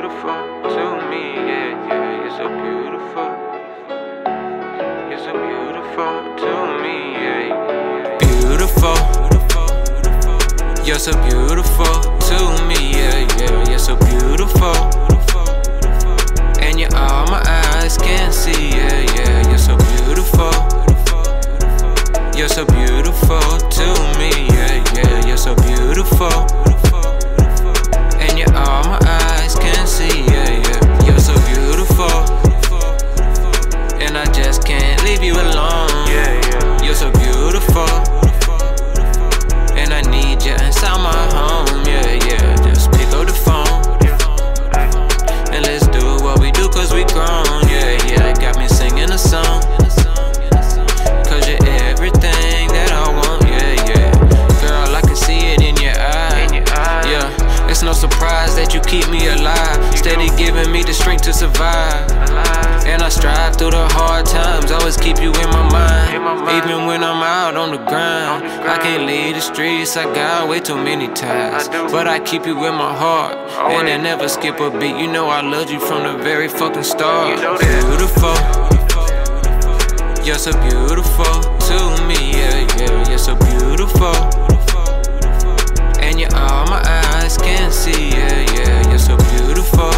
beautiful to me, yeah, yeah. You're so beautiful. You're so beautiful to me, yeah, yeah. Beautiful. You're so beautiful to me, yeah, yeah. You're so beautiful. And you're all my eyes can see, yeah, yeah. You're so beautiful. You're so beautiful to me, yeah, yeah. You're so beautiful. And you're all my eyes can see, yeah, yeah. You're so beautiful. And I just can't leave you alone, yeah, yeah. You're so beautiful. And I need you inside my home, yeah, yeah. Just pick up the phone and let's do what we do, cause we grown, yeah, yeah. Got me singing a song, cause you're everything that I want, yeah, yeah. Girl, I can see it in your eye, yeah. It's no surprise that you keep me alive, steady giving me the strength to survive. And I strive through the hard times, always keep you in my mind. Even when I'm out on the grind, I can't leave the streets, I got way too many ties. But I keep you in my heart, and I never skip a beat. You know I loved you from the very fucking start. Beautiful. You're so beautiful to me, yeah, yeah. You're so beautiful. And you're all my eyes can see, yeah, yeah. You're so beautiful.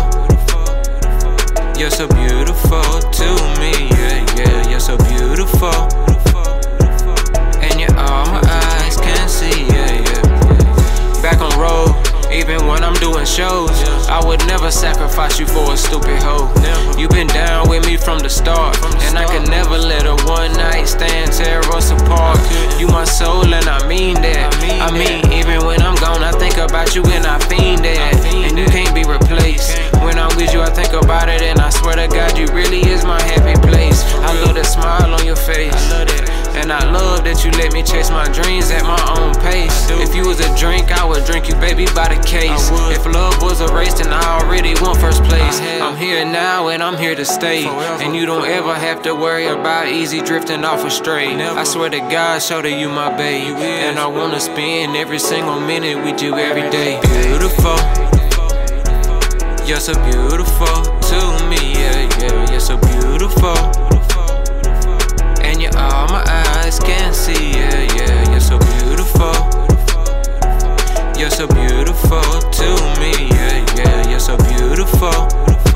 You're so beautiful to me, yeah, yeah. You're so beautiful. And you're all my eyes can see, yeah, yeah. Back on road, even when I'm doing shows, I would never sacrifice you for a stupid hoe. You've been down with me from the start, and I can never let a one night stand tear us apart. You my soul and I mean that. I mean, even when I'm gone, I think about you and I fiend that. And you can't be replaced. When I'm with you, I think about it, and I swear to God, you really is my happy place. I love that smile on your face, and I love that you let me chase my dreams at my own pace. If you was a drink, I would drink you, baby, by the case. If love was a race, then I already won first place. I'm here now and I'm here to stay, and you don't ever have to worry about easy drifting off a stray. I swear to God, show that you my babe, and I wanna spend every single minute with you every day. Beautiful. You're so beautiful to me, yeah, yeah. You're so beautiful. And you're all my eyes can see, yeah, yeah. You're so beautiful. You're so beautiful to me, yeah, yeah. You're so beautiful.